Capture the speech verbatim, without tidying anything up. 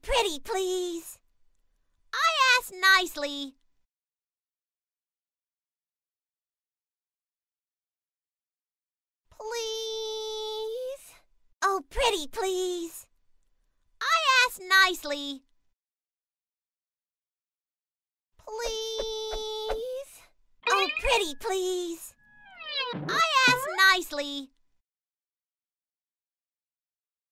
pretty, please. I asked nicely. Please. Oh, pretty, please. I asked nicely. Please. Oh, pretty, please. I asked nicely.